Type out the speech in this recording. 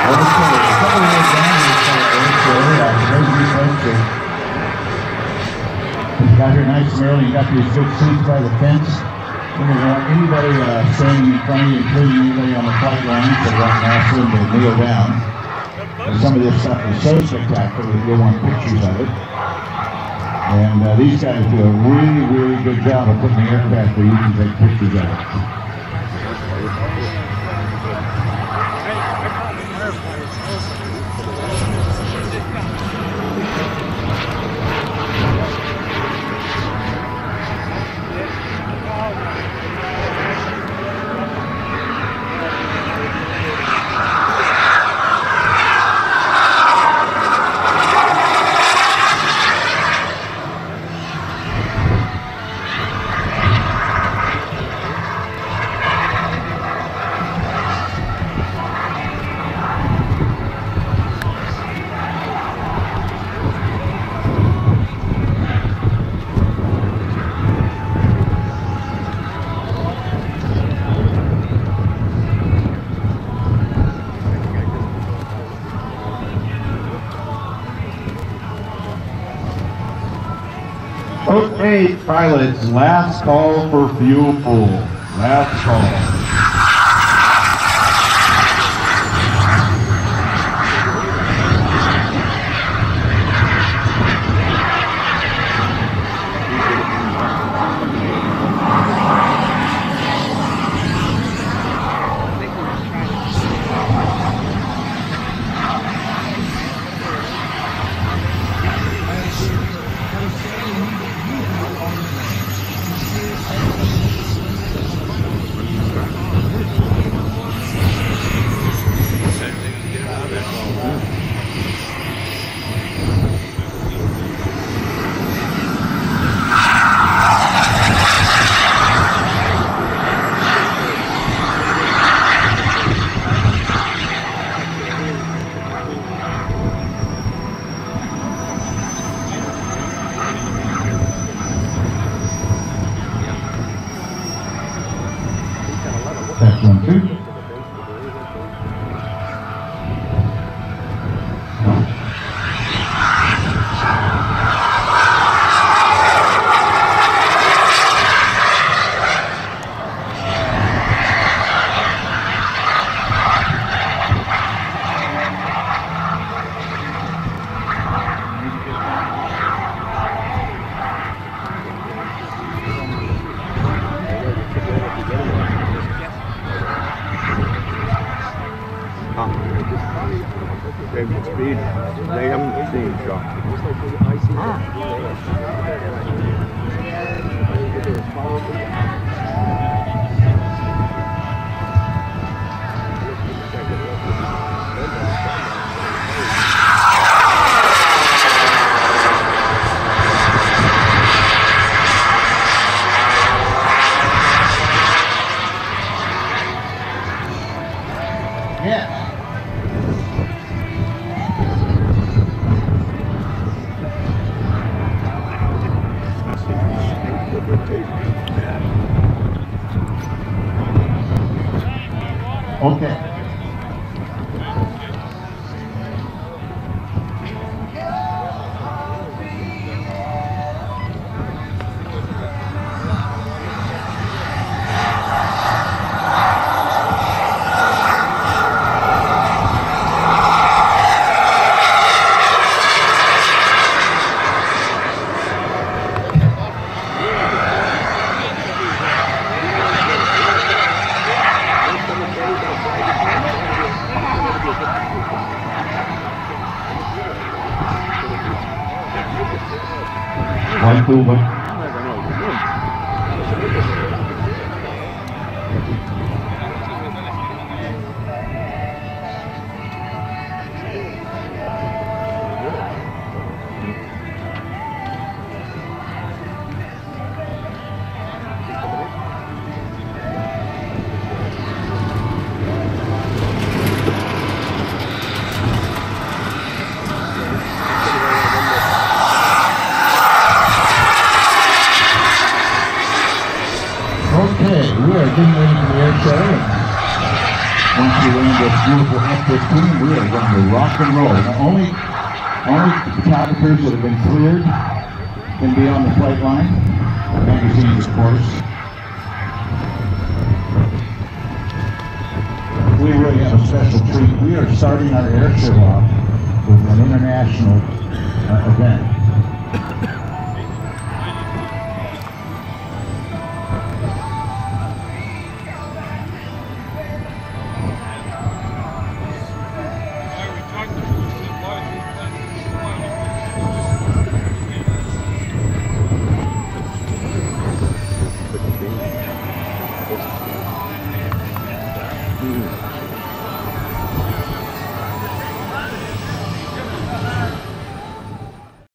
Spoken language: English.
Got here nice and early. You got these good seats by the fence. We don't want anybody standing in front of you, including anybody on the flight line, so don't ask them to kneel down. And some of this stuff is so spectacular that you'll want pictures of it. And these guys do a really, really good job of putting the aircraft where you can take pictures of it. Okay, pilots, last call for fuel pool. Last call. That's 1, 2. Speed, they haven't seen shot. Yeah. Okay. One, two, one. this beautiful F-15. We are going to rock and roll. Now, only photographers that have been cleared can be on the flight line. Magazines, of course. We really have a special treat. We are starting our air show off with an international event.